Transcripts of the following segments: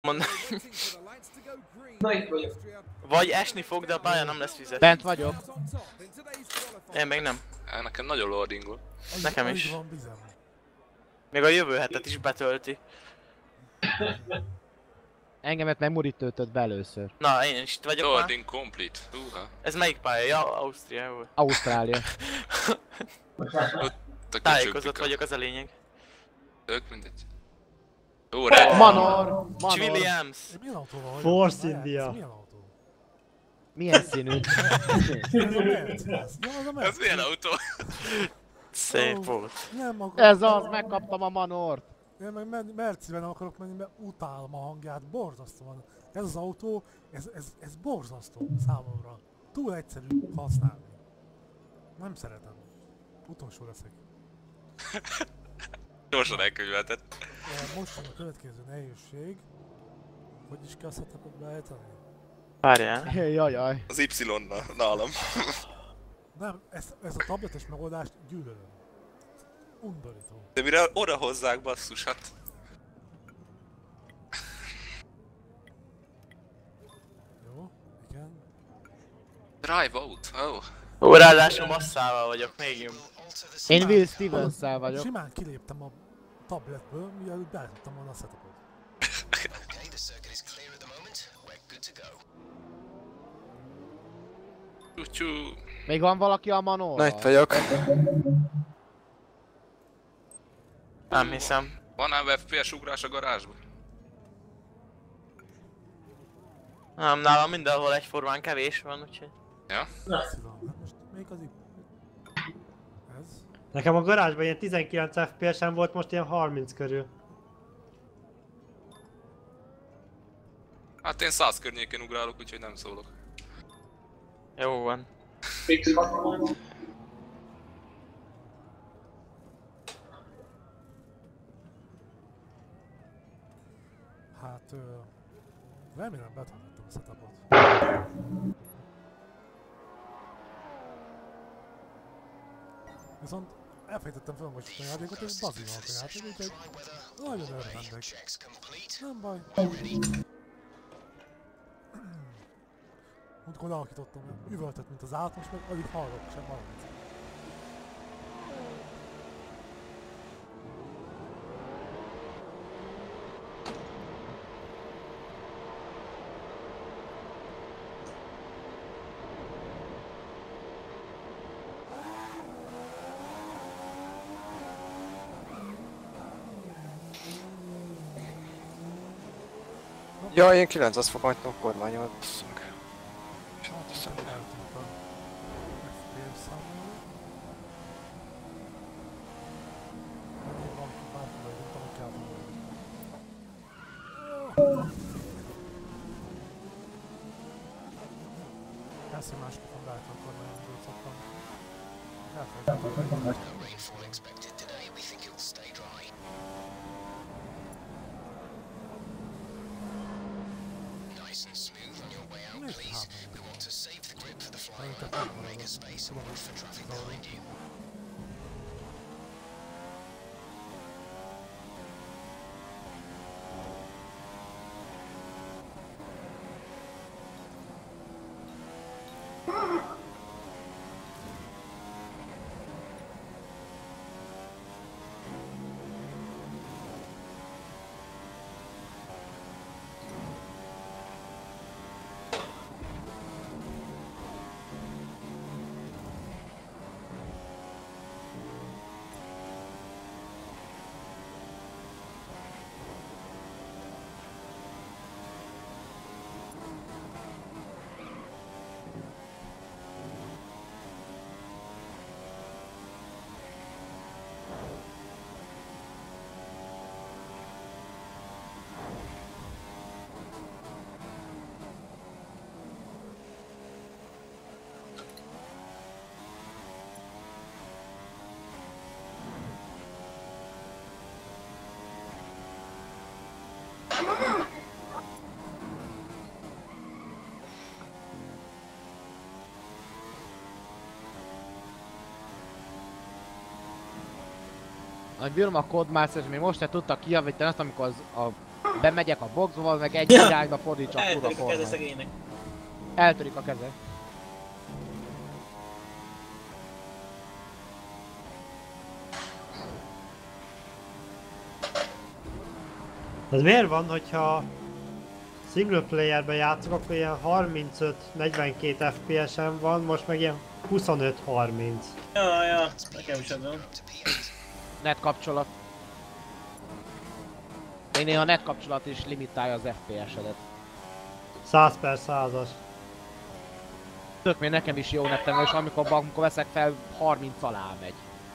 Mondom. Vagy esni fog, de a pálya nem lesz vizes. Bent vagyok. Én meg nem. Nekem nagyon loadingol. Nekem is. Még a jövő hetet is betölti. Engemet Memory töltött be először. Na, én is itt vagyok már. Loading complete. Húha. Ez melyik pálya? Ja, Ausztriából. Ausztrália. Tájékozott vagyok, az a lényeg. Tök mindegy. Ó, re... Manor! Williams! Milyen autóval vagyok? Force India. Milyen autó? Milyen színű? Ez milyen autó? Szép volt. Nem akarok. Ez az, megkaptam a Manort! Én meg Merciben nem akarok menni, mert utálom a hangját, borzasztó van. Ez az autó, ez borzasztó számomra. Túl egyszerű használni. Nem szeretem. Utolsó leszek. Gyorsan elkönyveltett. Most a következő nehézség. Hogy is kell a setupot beállítani? Várjál. Jajjaj. Az Y-nal, nálam. Nem, ez a tabletes megoldást gyűlölöm. Undorító. De mire oda hozzák, basszus, hát... Jó, igen. Drive out, oh. Ó, ráadásul masszával vagyok, még jobb. Én Will Stevens-szel vagyok. Simán kiléptem a tabletből, mielőtt beállítottam volna a setupot. Csú-csú. Még van valaki a Manorral? Na, itt vagyok. Nem hiszem. Van ám FPS ugrás a garázsban? Nem, nálam mindenhol egyformán kevés van, úgyhogy... Ja? Szívem. Hát most melyik az itt? Ez? Nekem a garázsban ilyen 19 FPS-en volt, most ilyen 30 körül. Hát én 100 környékén ugrálok, úgyhogy nem szólok. Jó van. Hát... remélem betanultam a setupot. Viszont elfejtettem felmosítani a játékot, és bazinolt a játék, úgyhogy nagyon örvendek. Nem baj. Múltkor lealakítottam, üvöltött, mint az állat, most meg alig hallok sem valamit. Ja, én 900 fokontól kormányomat basszunk. Eltűnt a FPS számomra. Még van bárhol, nem tudom, hogy kell volna. Persze másképpen beállítva a kormányomat szoktam. Elfelejtettem. Nagy bírom a Codemasters, és még most se tudtak kijavítani azt, amikor a Bemegyek a boxba, meg egy irányba fordítsa a kurva Eltörik a keze kormány. szegénynek. Eltörik a keze. Ez miért van, hogyha single playerben játszok, akkor ilyen 35-42 FPS-en van, most meg ilyen 25-30. Ja, nekem is adom. Net kapcsolat. Még néha net kapcsolat is limitálja az FPS-edet. 100/100-as. Tök még nekem is jó netem, és amikor veszek fel 30 alá megy.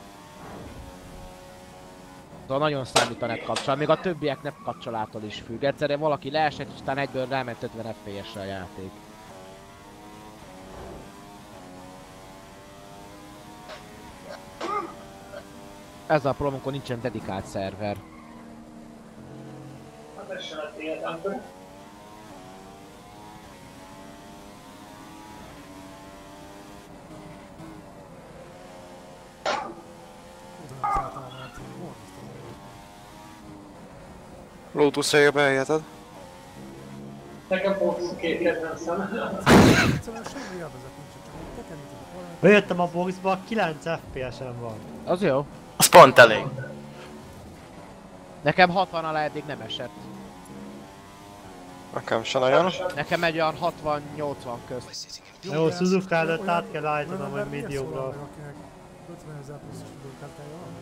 Szóval nagyon számít a net kapcsolat, még a többiek net kapcsolától is függ. Egyszerűen valaki leesett, és utána egyből ráment 50 FPS-re a játék. Ez a probléma, amikor nincsen dedikált szerver. Lotus-ért beérted? Nekem Fox két kedvencem. Egyszerűen semmi élvezet nincs, csak hogy tekerni tudok valamit. Bejöttem a boxba, 9 FPS-en van. Az jó. Az pont elég. Nekem 60 alá eddig nem esett. Nekem se nagyon. Nekem egy olyan 60-80 közt. Jó, de Suzuka előtt olyan- át kell állítanom, olyan hogy ember miért mediumra. szólal meg, akinek 50 000 pluszos időkártyája van?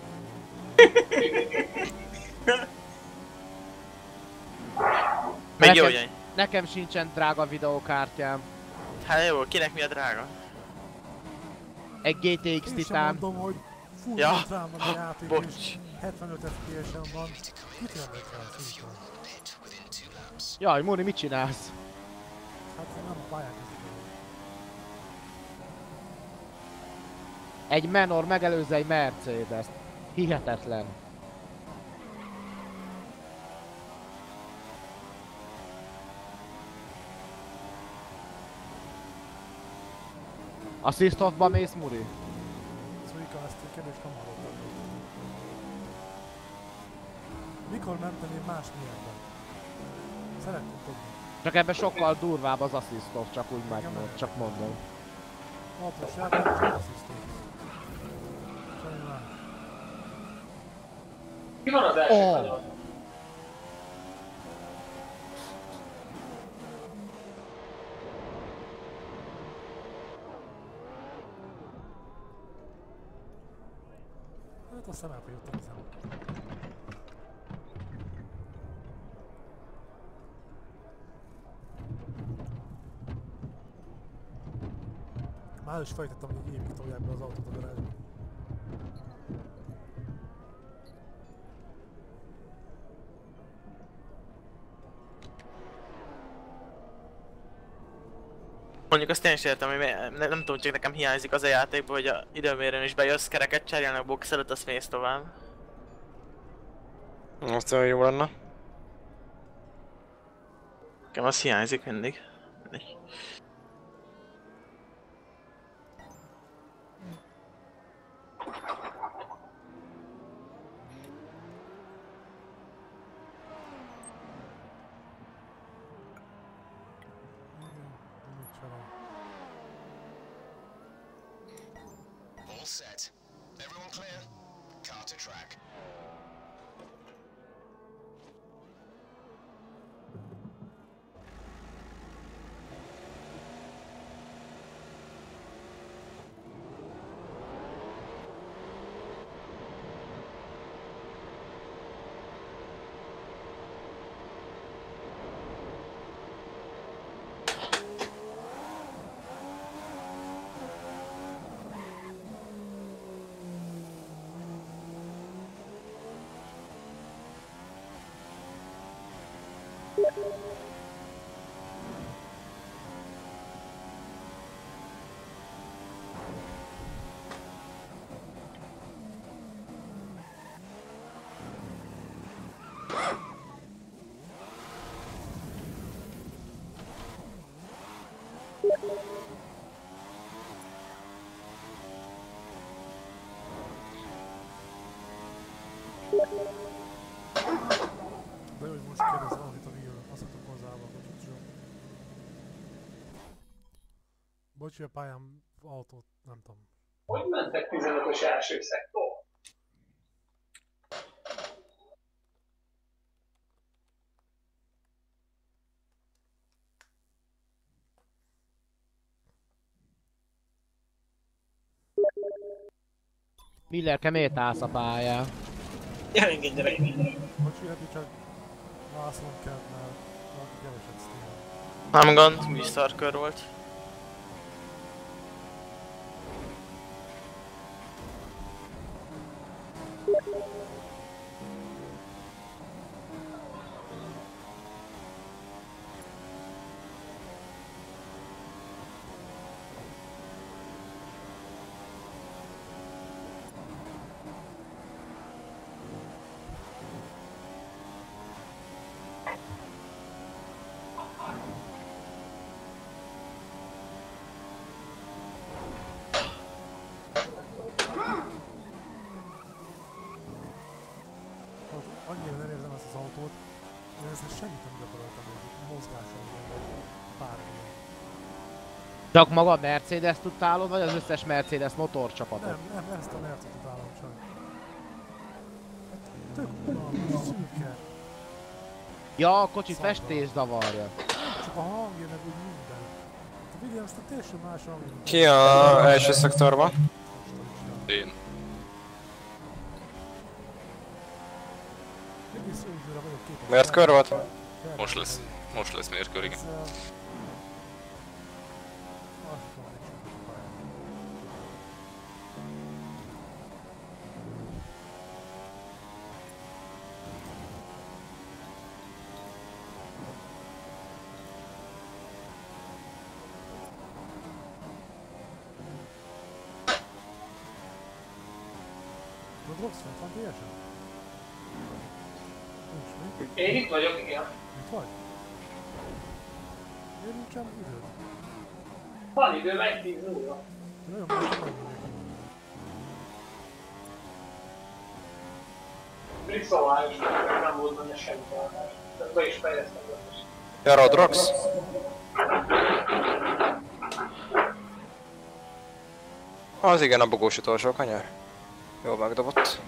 Még jó, Nekem- hogy Nekem sincsen drága videókártyám. hát jó, kinek mi a drága? Egy GTX Én sem Titán. mondom, hogy full Ja, rám van a játék, bocs. és 75 FPS-en van. Mit jelent rá szerintem? Jaj, Muri, mit csinálsz? Hát nem a pályák ezek. Egy Menor megelőzze egy Mercedes. Hihetetlen. Assist off-ba mész, Muri? Szóika, ezt egy kérdést nem hallottam. Mikor mentem én más miatt? Szeretném tudni. Csak ebben sokkal durvább az assist off, csak úgy megmond, csak mondom. Alapos játék, és asszisztó. Semmi más. Ki van az első Oh. kanyar? Hát a szemelbe jutottam hiszem. Már is fejtettem, hogy egy évig tolják be az autót a garázsba. Mondjuk azt én is értem, hogy nem tudom, csak nekem hiányzik az a játékból, hogy a időmérőn is bejössz, kereket cserélnek box előtt, azt mész tovább. Azt olyan jó lenne. Nekem az hiányzik mindig. Mit csinálom? All set. Everyone clear? Car to track. De hogy most kérdezem, hogy Bocsi, a pályám autót, nem tudom. Hogy mentek 15-ös első szektor? Miller, miért állsz a pályán? Ja, engedj gyerek. Bocsi, hát csak vászlom kell, mert valaki keveset sztél. Nem gond, vízszarkör volt. Annyira nem érzem ezt az autót, hogy ezzel semmit nem gyakoroltam, hogy mozgáson vagy bármilyen. Csak maga a Mercedes-t utálod, vagy az összes Mercedes motorcsapatot? Nem, ezt a Mercet utálom csak. Hát tök unalmas, szürke. Ja, a kocsi Szarra. festés zavarja. Csak a hangja meg úgy minden. A Williams-től teljesen más hangja. Ki a első szektorban? Én. Egész jó időre vagyok képes. Miért kör volt? Most lesz mérkőr, igen. Ezzel... Azt tudom, hogy csak a pályán. Tudod, Rox fent van teljesen? Nincs mi? Én itt vagyok, igen. Itt vagy? Miért nincsen időd? Van időm, 1:10-0. Nagyon most megmondják. Rixolás, nem volt benne semmi váltás. Tehát be is fejeztem összes. Ja, Rodrox? Az igen, a bugós utolsó kanyar. Jól megdobott.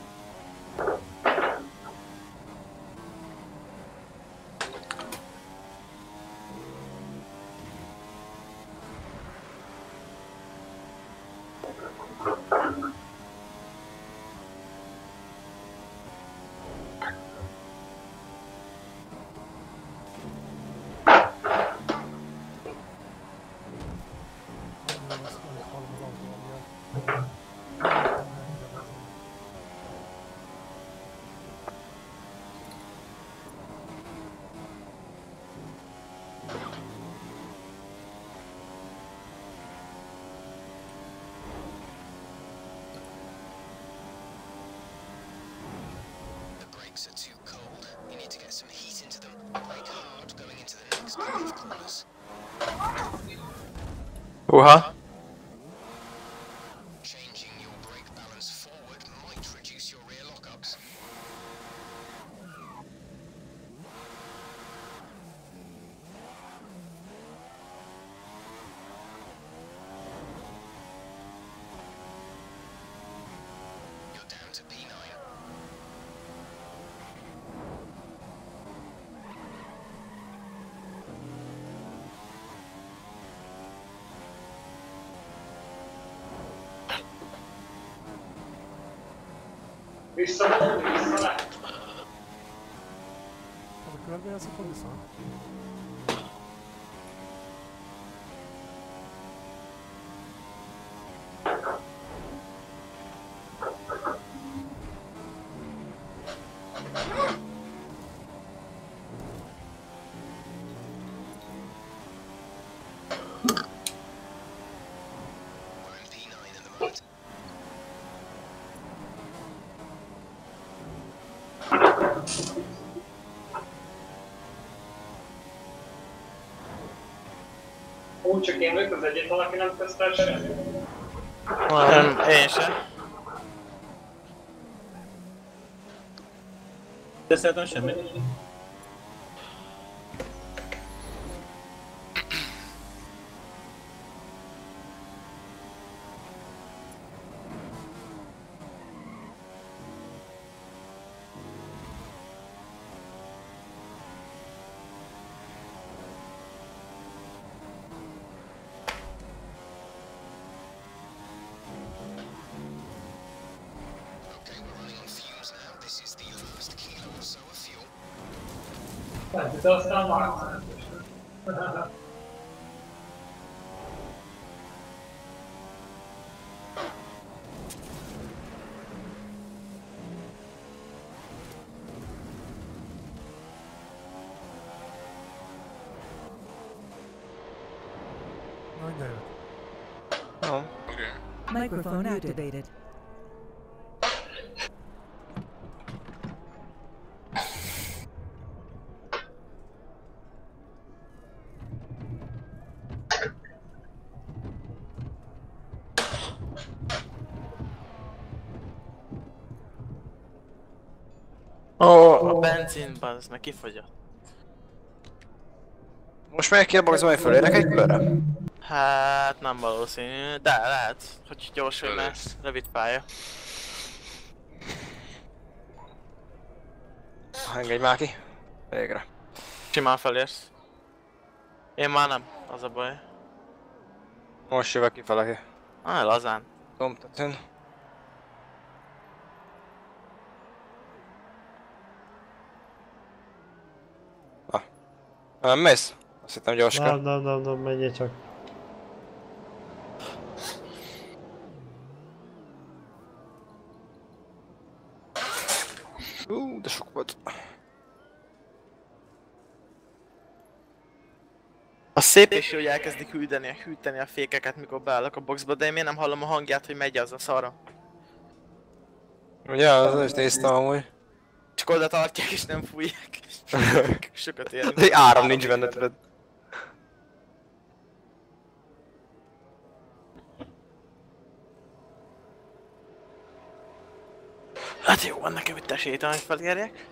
Annyira azt alig hallom az autó, amiatt. Nem értem mennyire vezet. The brakes are too cold. You need to get some heat into them. Brake hard going into the next couple of corners. Uha! Changing your brake balance forward might reduce your rear lockups. You're down to P9. Vissza le. Az a körbe jelsz, akkor vissza? We're in P9 at the moment. Úgy csak én vagyok az egyetlen, aki nem tesztel semmit. Nem, én sem. Teszteltem semmit? De aztán már. Na, mindjárt jött. Jó. Oké. Microphone activated. A benzin, bazd meg kifogyott. Most megyek ki a boxba, hogy fölérek egy különre? Hát nem valószínű, de lehet, hogy gyorsulj, mert Fölérsz. rövid pálya. Engedj már ki. Végre. Simán felérsz. Én már nem, az a baj. Most jövök kifele ki. Lazán. Dombtetőn. Nem mész? Azt hittem gyors kell. Nem, menjél csak. De sok volt. A szép és jó, hogy elkezdik hűteni a fékeket, mikor beállok a boxba, de én miért nem hallom a hangját, hogy megy az a szara. Ugye, az is néztem amúgy. Csak oda tartják és nem fújják. Sokat érünk. De áram nincs benne, tudod. Hát jó, van nekem itt esélytelen, hogy felérjek.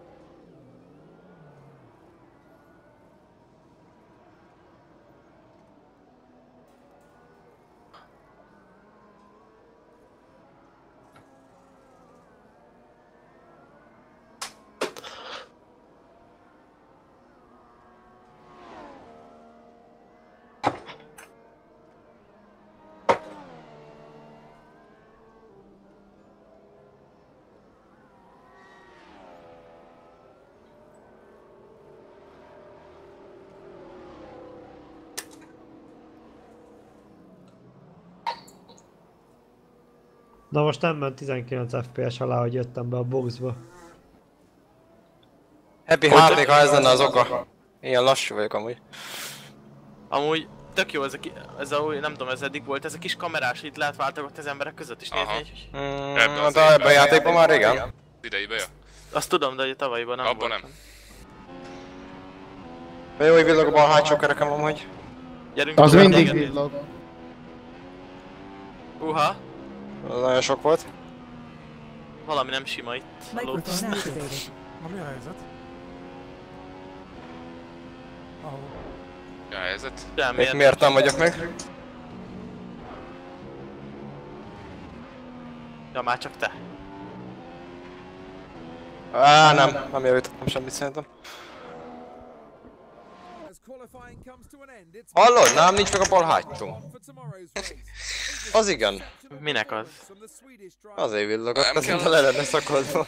Na most nem ment 19 FPS alá, hogy jöttem be a boxba. Happy HP, ha ez lenne az oka. Ilyen lassú vagyok amúgy. Amúgy tök jó ez a új, nem tudom, ez eddig volt, ez a kis kamerás, itt lehet váltogatni az emberek között is nézni, Aha. hogy... Ebben De ebben a játékban már régen. Ideibe, ja? Azt tudom, de hogy a tavalyiban nem Abban volt. nem. De jó, hogy villog a bal hátsó kerekem amúgy. Gyerünk, Az téged mindig nézni. villog. Uha, Az nagyon sok volt. valami nem sima itt. a Lotus. Microphone activated. Na, mi a helyzet? Ahol. Ja, helyzet. Semmiért. Miért nem vagyok meg? Ja, már csak te. Nem javítottam semmit szerintem. Hallod? Nem, nincs meg a bal hátsó. Az igen. Minek az? Azért villogott, Nem az kell. mint a le lenne szakadva.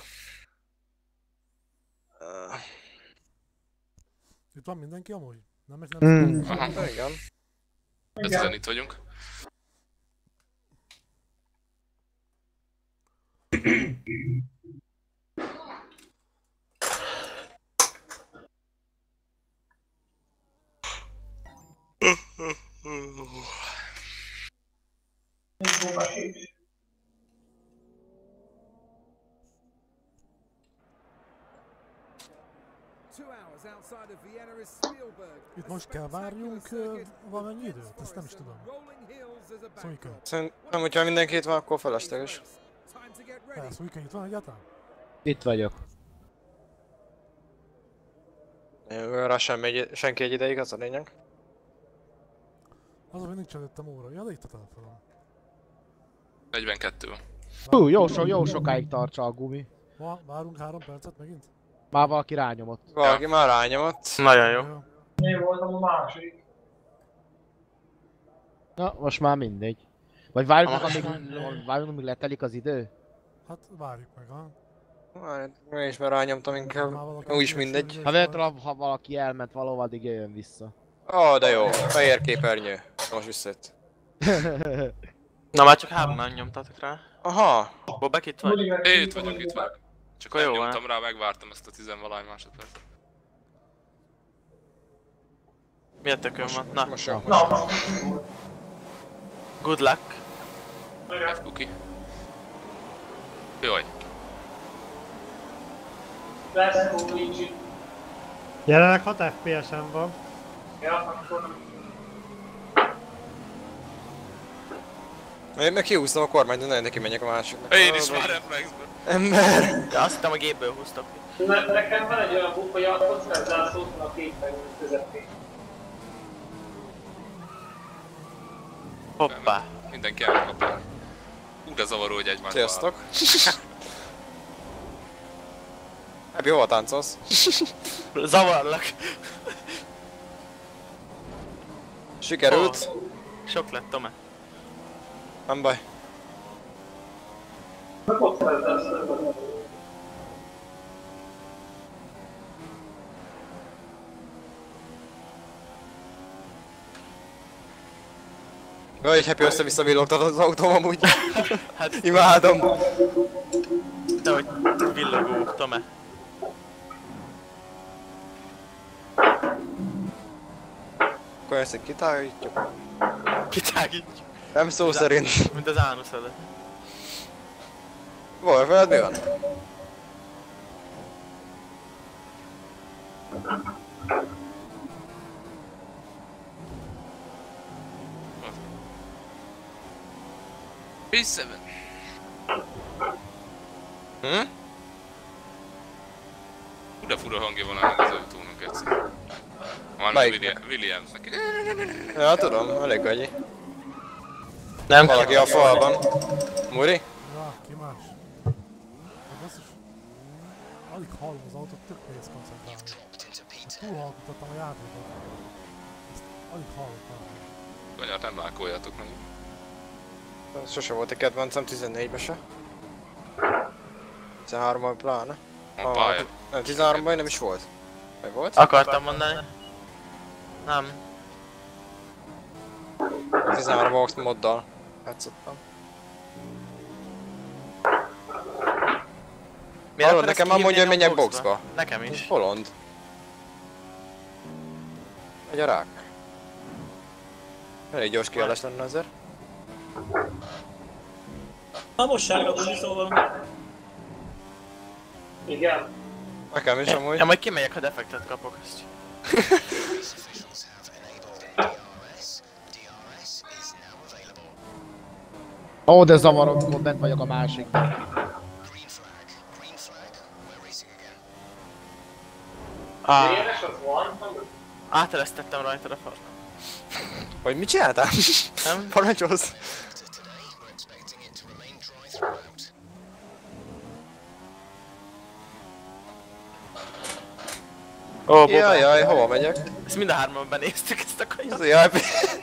Itt van mindenki amúgy? Nem. Aha, Igen. ezen itt vagyunk. Itt most kell várjunk valamennyi időt? Ezt nem is tudom. Szújka. Szerintem, hogyha mindenki itt van, akkor felesleges. Szújka itt van egyáltalán? Itt vagyok. Rá senki egy ideig, az a lényeg. Az, hogy nincs előttem óra. Ja, de itt a telefonom. 42. Hú, jó sokáig tartsa a gumi. Várunk 3 percet megint? Már valaki rányomott. Valaki már rányomott. Nagyon jó. Én voltam a másik. Na, most már mindegy. Vagy várjunk meg, amíg letelik az idő? Hát várjuk meg, ha? Én is már rányomtam inkább. Már valaki Úgyis mindegy. kérdezi, Ha véletlenül, ha valaki elment valahova, addig jöjjön vissza. Ó, de jó. Fehér képernyő. Most visszajött. Na már csak 3-nál nyomtatok rá. Aha. Bobek itt vagy? Itt vagyok, itt vagyok. Csak Akkor jó nem van. nyomtam rá, megvártam ezt a 10-valahány másodpercet. Mi a tökön van? Na, Most jó. Na, good luck. F-cookie. Jaj. lesz Luigi. Jelenleg 6 FPS-en van. Ja, akkor... Én meg kihúztam a kormányt, de nagyon neki menjek a másiknak. Én is már reflexből. Ember! Ja, azt hittem a gépből húztok. Nekem van egy olyan buk, hogy a kockázászót van a képen közepén. Hoppá. Mindenki elkapja. De zavaró, hogy egymást Sziasztok! Ebbé hova táncolsz? Zavarlak. Sikerült? Sok lett, Tome. Nem baj. A kockázászót. Jaj, egy happy össze-vissza villogtad az autóm amúgy. Hát, Imádom. te hogy villogó, Tome. Akkor ezt kitágítjuk. Kitágítjuk. Nem szó szerint. Mint az ánuszod. Volt veled mi van? P7. Hm? Fura hangja van ennek az autónak egyszer. Van Melyiknek? Williamsnek. Ja, tudom, elég gagyi. Nem Valaki a falban. Muri? Ja, ki más? De basszus, alig hallom az autót, tök nehéz koncentrálni. Túlhalkítottam a játékot. Ezt alig hallottam. Kanyart nem lákoljatok meg. Sose volt egy kedvencem, 14-ben se. 13-ban pláne. A pálya. Nem, 13-ban nem is volt. Meg volt? Akartam mondani. Nem. 13-ban Ox moddal játszottam. Hallod, akarsz nekem már mondja, hogy kiírni menjek a boxba. Nekem is. Bolond. Megy a rák. Elég gyors kiállás lenne azért. Na most sárga szóval. Igen. Nekem is amúgy. Ja, majd kimegyek, ha defektet kapok azt. Ó, de zavarok, bent vagyok a másikban. Éles az van? Áteresztettem rajtad a fal. Vagy mit csináltál? Nem? Parancsolsz? Ó, Bob, Jaj, hova megyek? ezt mind a hárman benéztük ezt a kanyart. Az jaj,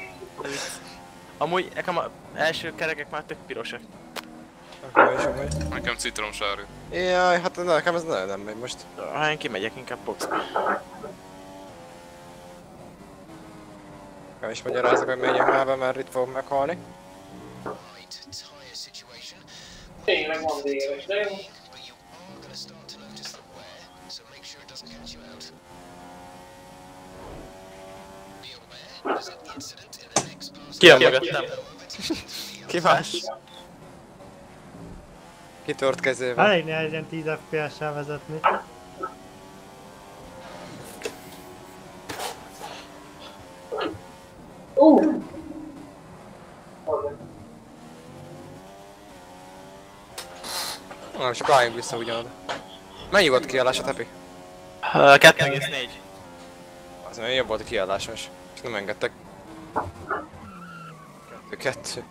Amúgy nekem az első kerekek már tök pirosak. akkor is amúgy. Nekem citromsárga. Jaj, hát nekem ez nagyon nem megy most. Ha én kimegyek inkább boxba. Nem is magyarázok, hogy menjek már be, mert itt fogok meghalni. Tényleg van éles, de jó. Ki a mögöttem? Ki más? Kitört kezével. Elég nehéz ilyen 10 FPS-sel vezetni. Nem, csak álljunk vissza ugyanoda. Mennyi volt a kiállás a tepi? 2,4. Az nagyon jobb volt a kiállásom is. És nem engedtek. 2.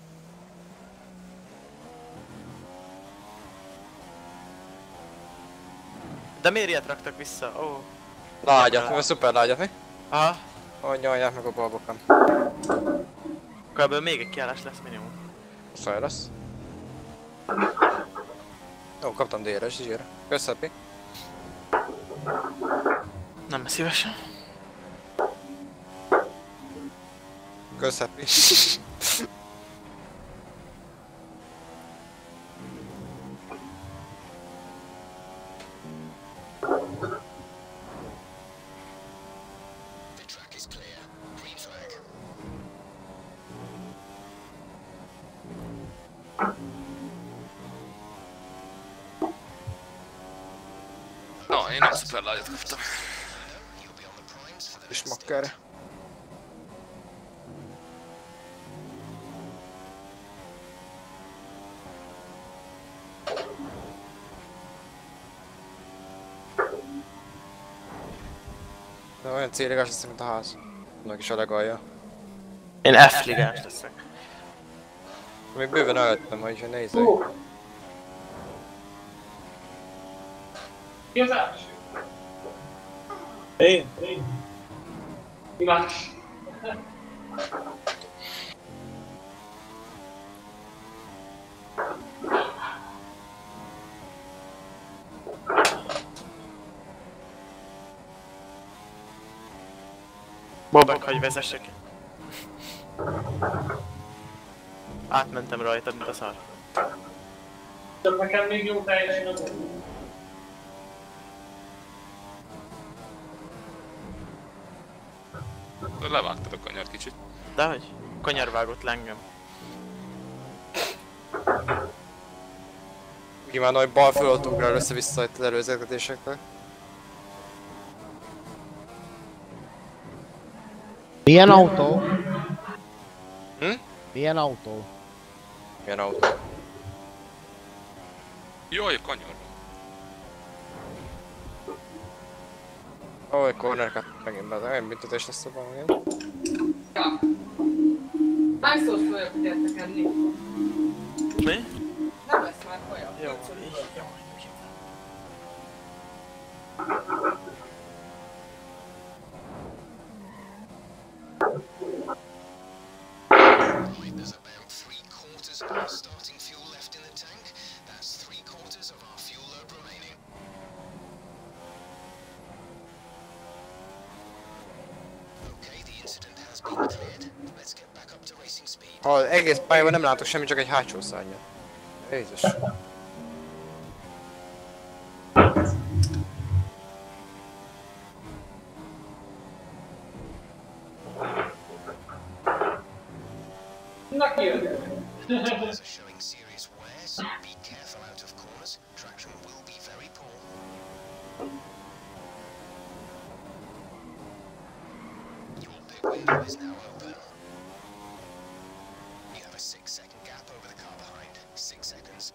De miért ilyet raktak vissza? Ó. Lágyat, mert szuper lágyat, mi? Aha. Hogy nyalják meg a balbokon. Akkor ebből még egy kiállás lesz minimum. Szaj lesz. Jó, kaptam D-re, zsír. Köszöpi. Nem szívesen. Köszöpi. The track is clear. Green flag. Na, én nem szuper lágyat kaptam. You'll be on the primes for the És rest. makker. De olyan céligás lesz, mint a ház. Annak is a legalja. Én F-ligás leszek. Még bőven előttem, hogy nézzek. Ki az első? Én? Iván. Bobek, hogy vezessek. Átmentem rajtad, mint a szar. Csak nekem még jó teljesen az. Levágtad a kanyar kicsit. Dehogy? Kanyarvágott le engem. Nyilván, hogy bal fölött ugrál össze-vissza itt az előzőgetésekkel. Milyen autó? Hm? Milyen autó? Milyen autó? Jaj, a kanyar. Ó, egy cornercut megint be, olyan büntetés lesz a valami. Hányszor folyok, hogy értek enni? Mi? Nem lesz már folyam. Jó, Right, there's about 3/4 of our starting fuel left in the tank. That's 3/4 of our fuel load remaining. Okay, the incident has been cleared. Let's get back up to racing speed. Ha egész pályában nem látok semmit, csak egy hátsó szárnyat. Jézus. Na ki jön? Tires are showing serious wear, so be careful out of corners. Traction will be very poor. Your pit window is now open. You have a 6-second gap over the car behind. 6 seconds.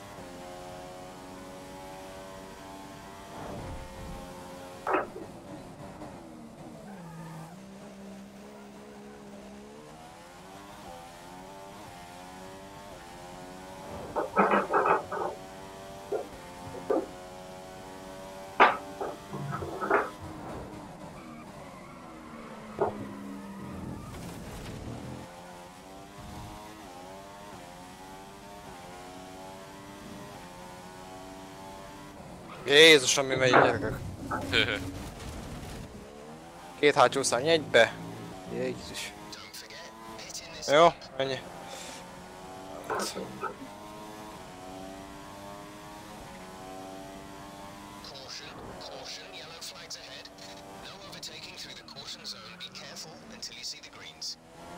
Jézusom, mi megy gyerekek. Két hátsó szárny egybe. Jézus. Don't forget, pit in this. Jó, ennyi. Caution, caution, yellow flags ahead. No overtaking through the caution zone. Be careful until you see the greens.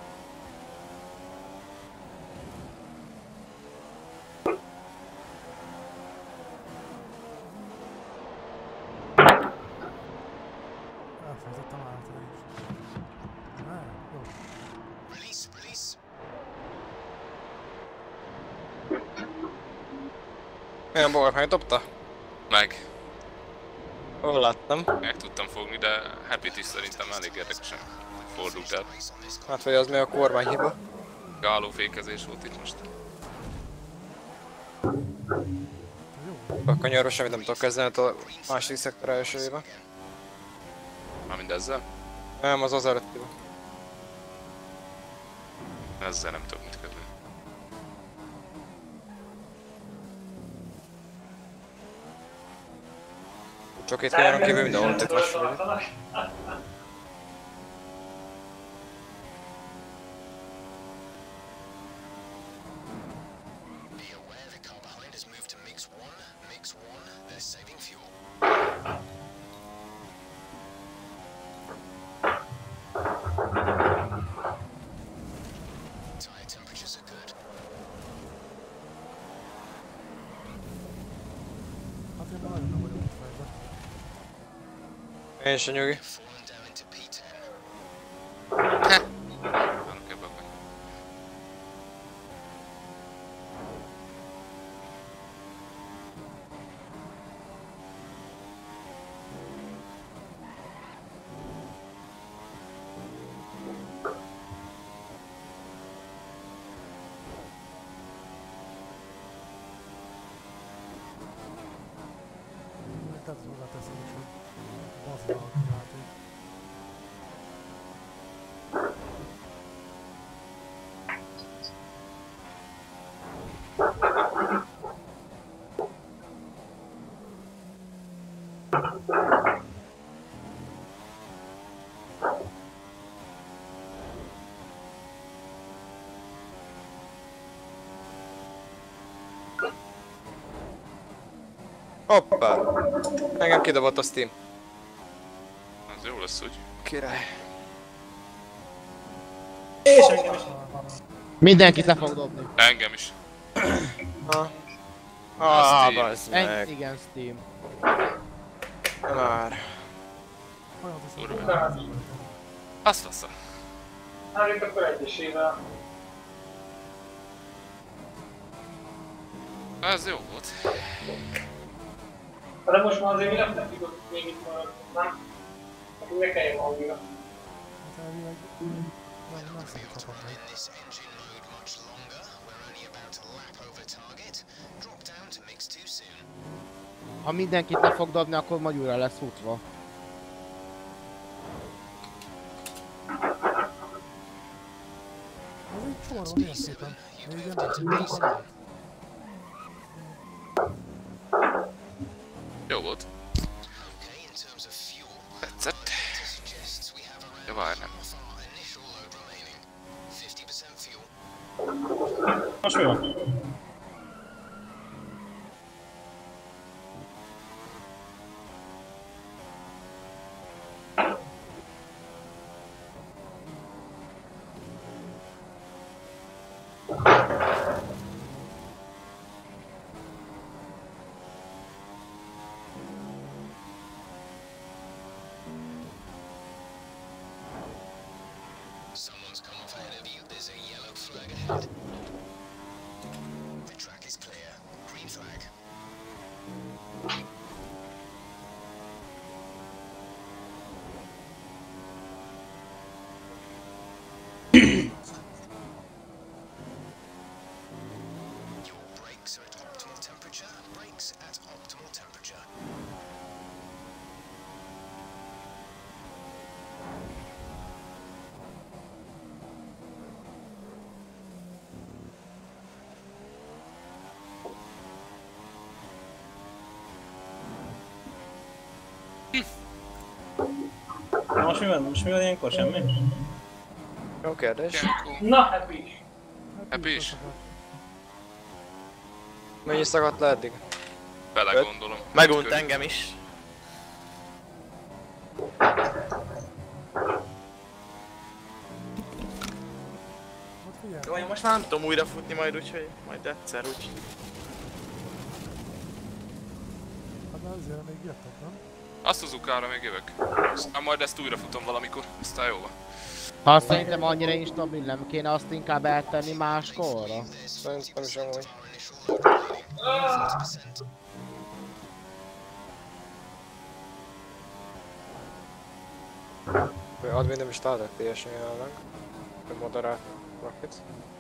Elfelejtettem állítani is. Jó. Release, release. Milyen bogat megdobta? Meg. Hol láttam? Meg tudtam fogni, de Happy-t is szerintem elég érdekesen fordult el. Hát vagy az még a kormányhiba. Gálófékezés volt itt most. A kanyarról semmit nem tudok kezdeni a második szektor elsőjébe. Mármint ezzel? Nem, az előttibe. Ezzel nem tudok mit kezdeni. Csak itt kanyaron kívül mindenhol itt lesz. Hát én már nagyon vagyok fejbe. Én se nyugi. Tehát az hozzáteszem is, hogy bazd a játék. Hoppá! Engem kidobott a Steam. Az jó lesz úgy. Király. És engem is. Mindenkit le fog dobni. Engem is. Bazd meg. Igen, Steam. Már. Olyan viszont, Kurva. hogy Azt fasza. Hát itt a költésével. Ez jó volt. De most már azért mi nem tettük, hogy még itt maradtunk, nem? Nekünk ne kelljen ma újra. hát elvileg nem szoktatom meg. Ha mindenkit le fog dobni, akkor majd újra lesz futva. Ez így csomagban milyen szépen. Még nem tudom. Jó volt. Tetszett. Ja, várj, nem. Most mi van? Someone's come off ahead of you. There's a yellow flag ahead. The track is clear. Green flag. Your brakes are at optimal temperature. Brakes at optimal temperature. Most mi van? Most mi van ilyenkor? Semmi? Jó kérdés. Ilyenkor. Na, happy is. Happy is? Mennyi szakadt le eddig? Bele gondolom. Megunt engem is. Ott figyelj. Jó, én most már nem tudom újra futni majd, úgyhogy majd egyszer úgy. Hát már azért még jöttek, nem? Azt az ukára még jövök. Aztán majd ezt újra futom valamikor. Aztán jó van. Ha szerintem annyira instabil, nem kéne azt inkább eltenni máskorra. Szerintem is amúgy. Admin nem is találtak teljesen jelenleg. Hogy moderált Rocket.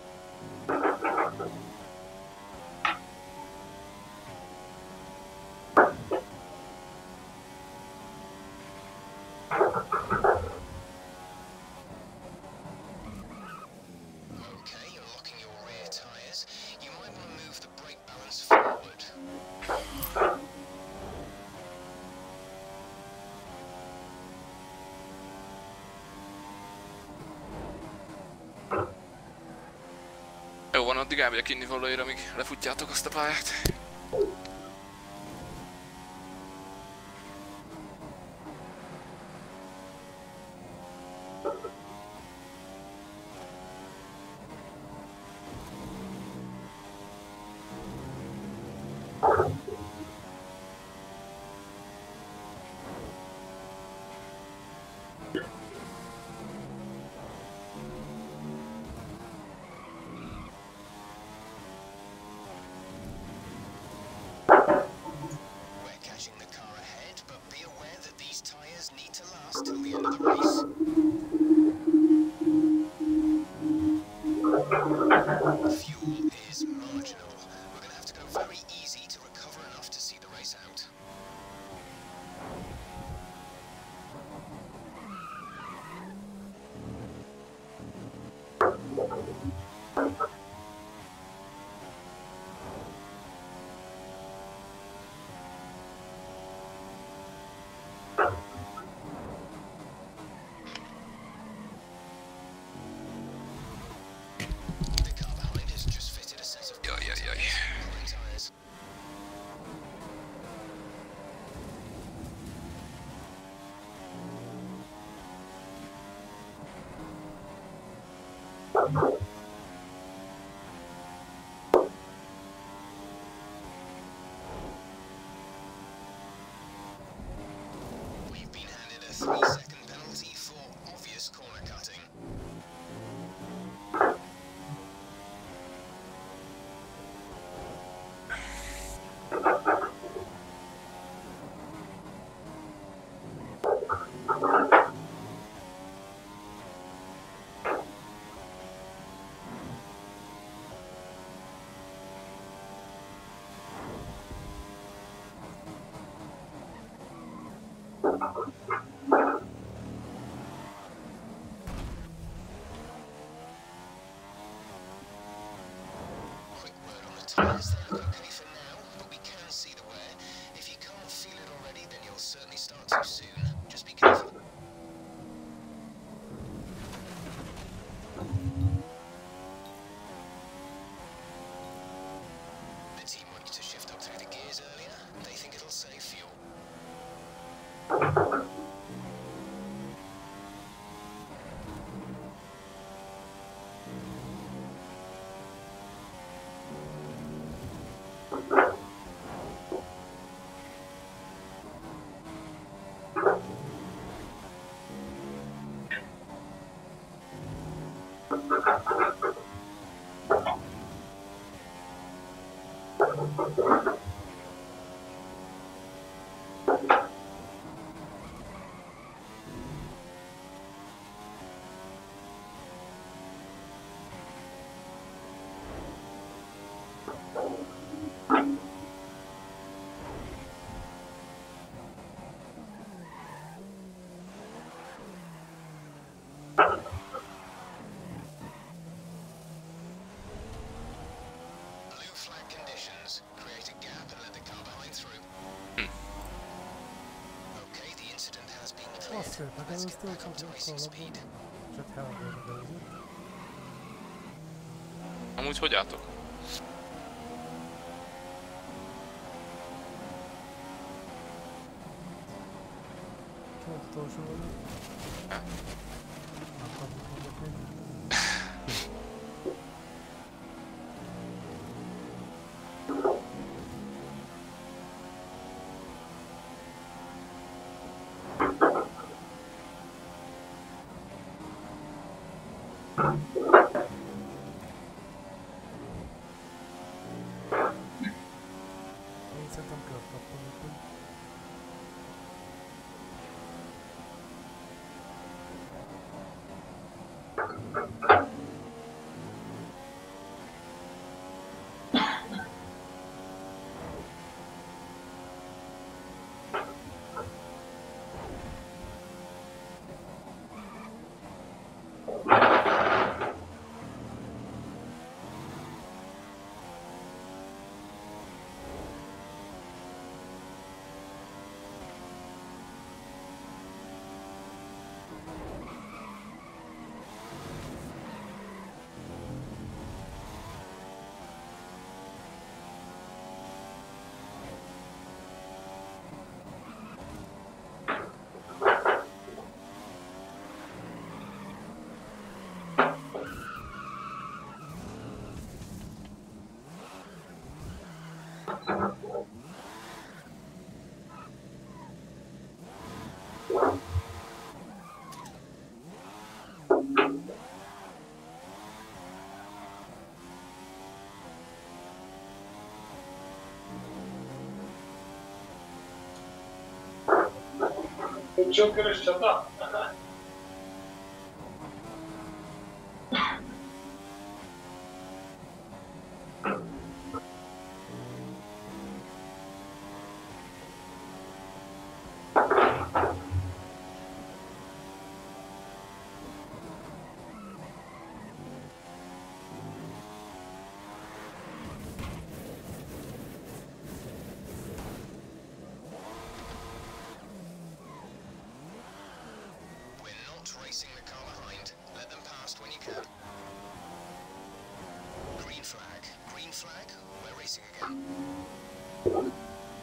Okay, you're locking your rear tyres. You might want to move the brake balance forward. addig elmegyek inni valóért, amíg lefutjátok azt a pályát. We've been handed a 3-second penalty for obvious corner cutting. Quick word on the tyres, they look okay for now, but we can see the wear. If you can't feel it already, then you'll certainly start too soon. Just be careful. The team want you to shift up through the gears earlier. They think it'll save fuel. Blue flag conditions. Create a gap and let the car behind through. Okay, the incident has been cleared. Azt szép, Let's ez get back up to tényleg racing speed. csak elmondani. Amúgy hogy álltok? Csak utolsó vagyok. Nem kapjuk mondjuk még. Én szerintem kört kaptam nekünk. Csókörös csata? Racing the car behind. Let them past when you can. Green flag. Green flag. We're racing again.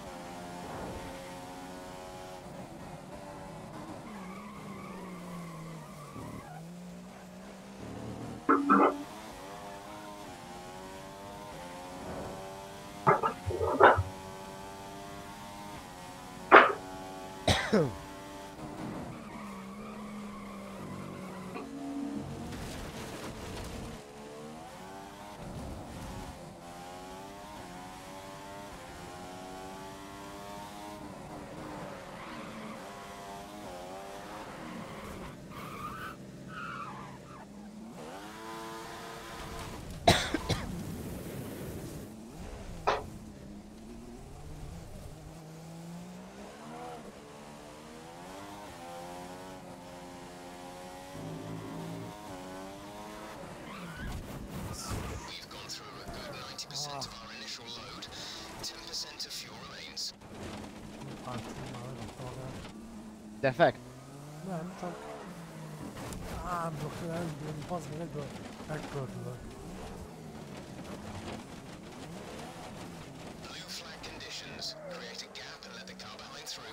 Defekt? Nem, csak... Nem tudok elindulni, bazd meg, egyből megpördülök. Blue flag conditions. Create a gap and let the car behind through.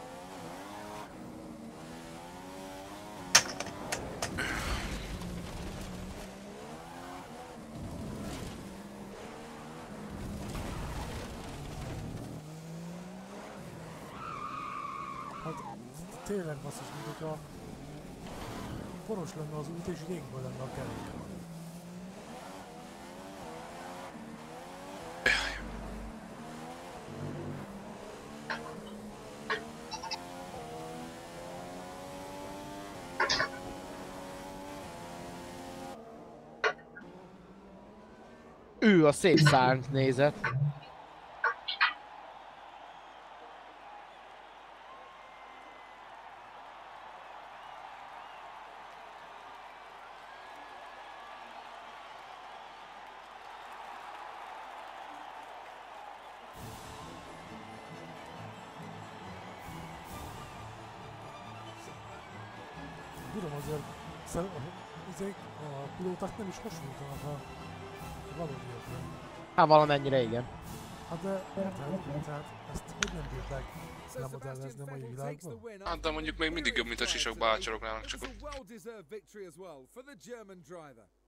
Hát tényleg basszus, mint hogyha poros lenne az út és régből lenne a kerék. Ő a szép szárnyt nézett. Tudom, azért a pilóták nem is hasonlítanak a valódiakra. Hát valamennyire igen. Hát de érted, tehát ezt hogy nem bírták lemodellezni a mai világban? Hát de mondjuk még mindig jobb, mint a sisakba átcsorognának, csak ott.